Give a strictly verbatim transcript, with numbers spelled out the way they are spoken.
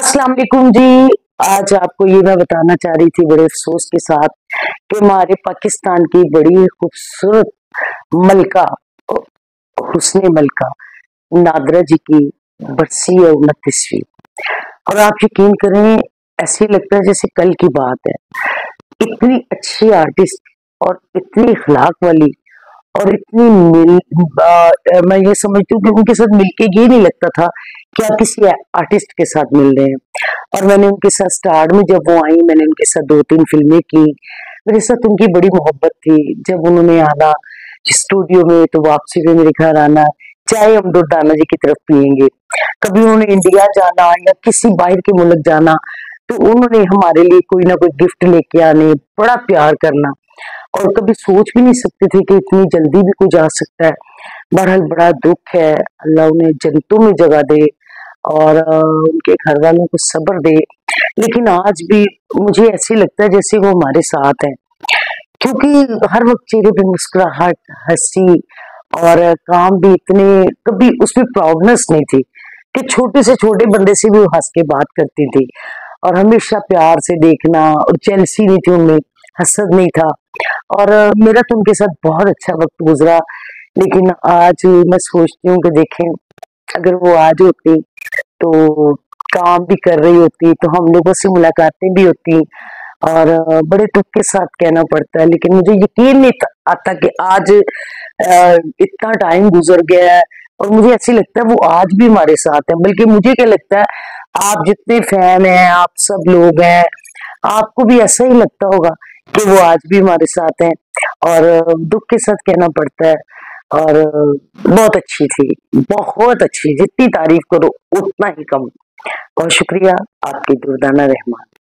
अस्सलाम वालेकुम जी। आज आपको ये मैं बताना चाह रही थी बड़े अफसोस के साथ कि हमारे पाकिस्तान की बड़ी खूबसूरत मलका हुस्ने मलका नादरा जी की बरसी है उनतीसवीं। और आप यकीन करें, ऐसे लगता है जैसे कल की बात है। इतनी अच्छी आर्टिस्ट और इतनी इखलाक वाली और इतनी मिल आ, मैं ये समझती हूँ कि उनके साथ मिलके ये नहीं लगता था कि आप किसी आर्टिस्ट के साथ मिल रहे हैं। और मैंने उनके साथ स्टार में जब वो आई, मैंने उनके साथ दो तीन फिल्में की। मेरे साथ उनकी बड़ी मोहब्बत थी। जब उन्होंने आना स्टूडियो में तो वापसी में मेरे घर आना, चाहे हम दुर्दाना जी की तरफ पियेंगे। कभी उन्होंने इंडिया जाना या किसी बाहर के मुल्क जाना तो उन्होंने हमारे लिए कोई ना कोई गिफ्ट लेके आने, बड़ा प्यार करना। और कभी सोच भी नहीं सकते थे कि इतनी जल्दी भी कोई जा सकता है। बहरहाल बड़ा दुख है, अल्लाह उन्हें जन्नतों में जगह दे और अ, उनके घर वालों को सब्र दे। लेकिन आज भी मुझे ऐसे लगता है जैसे वो हमारे साथ है, क्योंकि हर वक्त चेहरे पे मुस्कुराहट, हंसी और काम भी इतने, कभी उसमें प्राउडनेस नहीं थी कि छोटे से छोटे बंदे से भी वो हंस के बात करती थी। और हमेशा प्यार से देखना, और जेलसी नहीं थी उनमें, हसद नहीं था। और अ, मेरा तो उनके साथ बहुत अच्छा वक्त गुजरा। लेकिन आज मैं सोचती हूँ कि देखें, अगर वो आज होती तो काम भी कर रही होती तो हम लोगों से मुलाकातें भी होती। और अ, बड़े दुख के साथ कहना पड़ता है, लेकिन मुझे यकीन नहीं था- आता कि आज अ, इतना टाइम गुजर गया है और मुझे ऐसे लगता है वो आज भी हमारे साथ है। बल्कि मुझे क्या लगता है, आप जितने फैन हैं, आप सब लोग हैं, आपको भी ऐसा ही लगता होगा कि वो आज भी हमारे साथ हैं। और अ, दुख के साथ कहना पड़ता है। और अ, बहुत अच्छी थी, बहुत अच्छी, जितनी तारीफ करो उतना ही कम। और शुक्रिया आपकी दुर्दाना रहमान।